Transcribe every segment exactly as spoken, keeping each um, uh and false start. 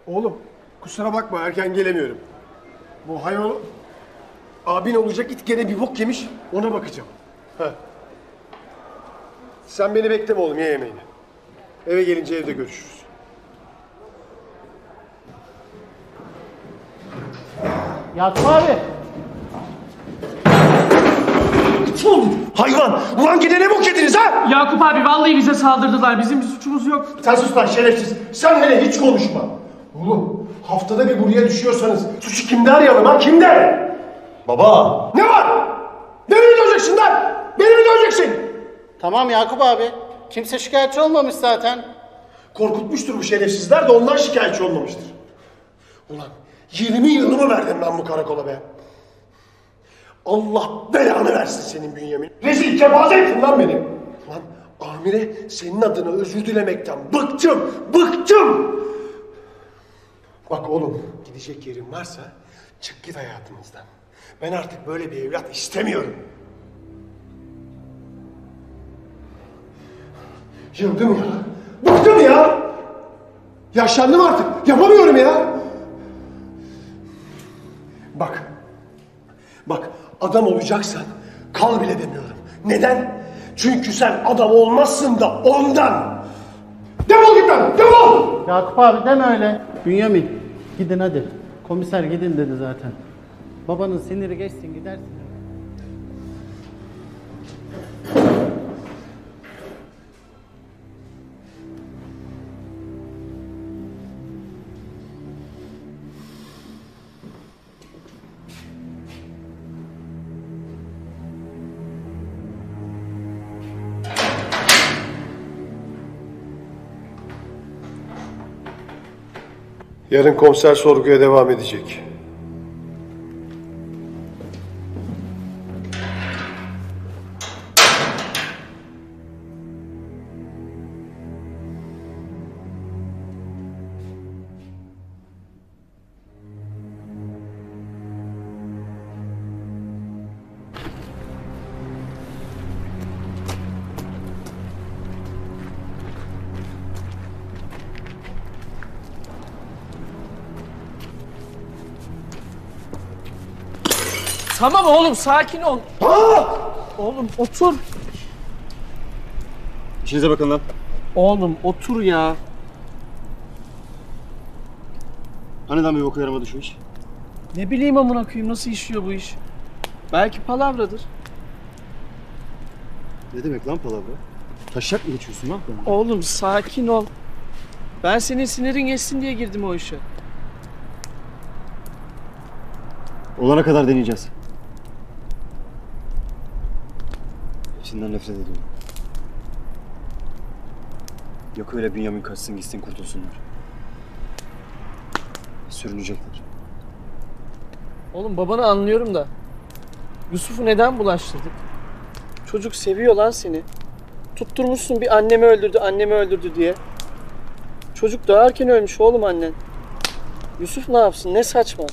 Oğlum kusura bakma erken gelemiyorum. Bu hayvan abin olacak it gene bir bok yemiş ona bakacağım. Heh. Sen beni bekleme oğlum ye yemeğini. Eve gelince evde görüşürüz. Yakup abi. Hayvan! Ulan gene ne bok yediniz ha? Yakup abi vallahi bize saldırdılar. Bizim bir suçumuz yok. Sen sus lan şerefsiz. Sen hele hiç konuşma. Oğlum haftada bir buraya düşüyorsanız suçu kimde arayalım ha? Kimde? Baba! Ne var? Ne beni döveceksin lan? Beni mi döveceksin? Tamam Yakup abi. Kimse şikayetçi olmamış zaten. Korkutmuştur bu şerefsizler de ondan şikayetçi olmamıştır. Ulan yirmi yılımı verdim ben bu karakola be. Allah belanı versin senin Bünyamin. Rezil kepaze ettin lan beni. Lan amire senin adına özür dilemekten bıktım, bıktım. Bak oğlum gidecek yerin varsa çık git hayatımızdan. Ben artık böyle bir evlat istemiyorum. Yıldım ya. Bıktım ya. Yaşlandım artık. Yapamıyorum ya. Bak. Bak adam olacaksan kal bile demiyorum. Neden? Çünkü sen adam olmazsın da ondan. Defol git lan. Defol. Yakup abi deme öyle. Bünyamin gidin hadi. Komiser gidin dedi zaten. Babanın siniri geçsin gidersin. Yarın komiser sorguya devam edecek. Tamam oğlum sakin ol. Ha! Oğlum otur. İşinize bakın lan. Oğlum otur ya. Hani lan bir boku yaramadı şu iş? Ne bileyim amına koyayım nasıl işliyor bu iş. Belki palavradır. Ne demek lan palavra? Taşak mı geçiyorsun lan? Oğlum sakin ol. Ben senin sinirin geçsin diye girdim o işe. Olana kadar deneyeceğiz. Hepsinden nefret ediyorum. Yok öyle Bünyamin kaçsın gitsin kurtulsunlar. Sürünecekler. Oğlum babanı anlıyorum da. Yusuf'u neden bulaştırdık? Çocuk seviyor lan seni. Tutturmuşsun bir annemi öldürdü, annemi öldürdü diye. Çocuk doğarken ölmüş oğlum annen. Yusuf ne yapsın? Ne saçma.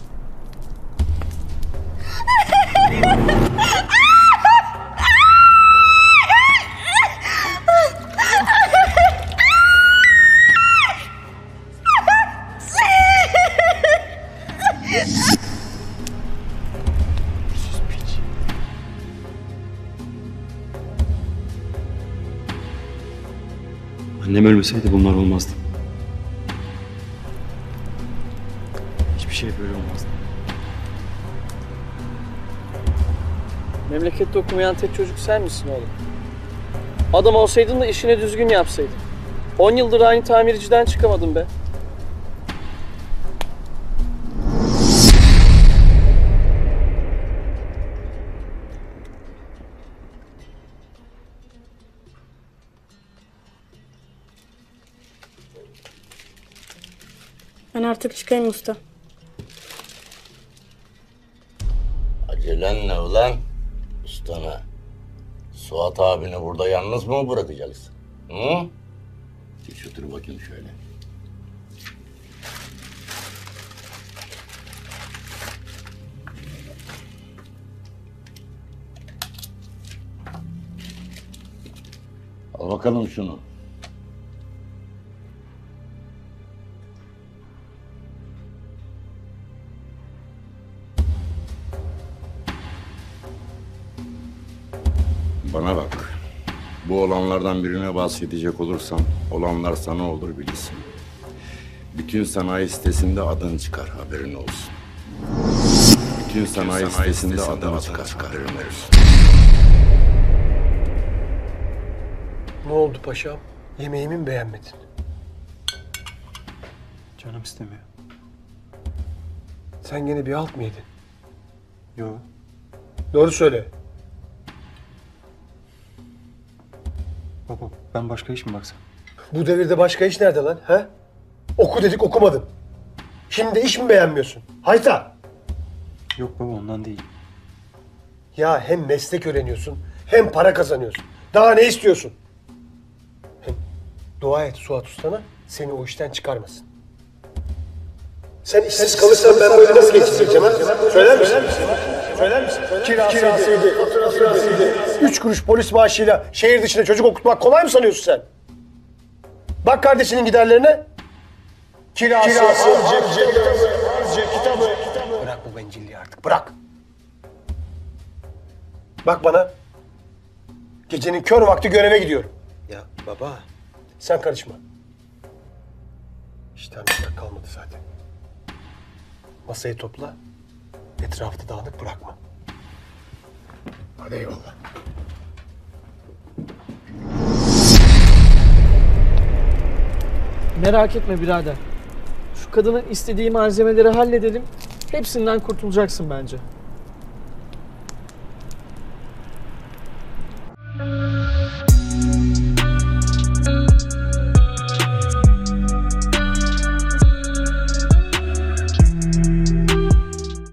Annem ölmeseydi bunlar olmazdı. Hiçbir şey böyle olmazdı. Memlekette okumayan tek çocuk sen misin oğlum? Adam olsaydın da işini düzgün yapsaydın. On yıldır aynı tamirciden çıkamadın be. Ben artık çıkayım usta. Acelen ne ulan? Ustana. Suat abini burada yalnız mı bırakacaksın? Hı? Geç otur bakayım şöyle. Al bakalım şunu. Bu olanlardan birine bahsedecek olursam, olanlar sana olur bilirsin. Bütün sanayi sitesinde adın çıkar, haberin olsun. Bütün sanayi sitesinde adın çıkar, haberin olsun. Ne oldu paşam? Yemeğimi mi beğenmedin? Canım istemiyor. Sen gene bir alt mı yedin? Yo. Doğru söyle. Baba ben başka iş mi baksam? Bu devirde başka iş nerede lan? He? Oku dedik okumadın. Şimdi de iş mi beğenmiyorsun? Hayta! Yok baba ondan değil. Ya hem meslek öğreniyorsun hem para kazanıyorsun. Daha ne istiyorsun? Hem dua et Suat Usta'na seni o işten çıkarmasın. Sen işsiz kalırsan ben böyle nasıl geçireceğim ha? Söyler misin? Söyler misin? Kirasıydı, faturasıydı. Üç kuruş polis maaşıyla şehir dışında çocuk okutmak kolay mı sanıyorsun sen? Bak kardeşinin giderlerine. Kirası, Kirası harcı, kitabı, harcı, kitabı. Bırak bu bencilliği artık, bırak. Bak bana. Gecenin kör vakti göreve gidiyorum. Ya baba. Sen karışma. İşten bir kalmadı zaten. Masayı topla. Etrafta dağınık bırakma. Hadi eyvallah. Merak etme birader. Şu kadının istediği malzemeleri halledelim. Hepsinden kurtulacaksın bence.